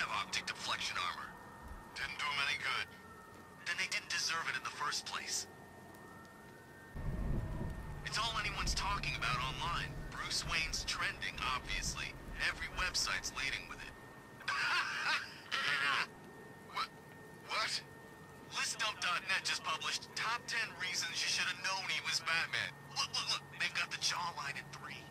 have optic deflection armor. Didn't do him any good. Then they didn't deserve it in the first place. It's all anyone's talking about online. Bruce Wayne's trending, obviously. Every website's leading with it. What? Listdump.net just published top 10 reasons you should have known he was Batman. Look, they've got the jawline at 3.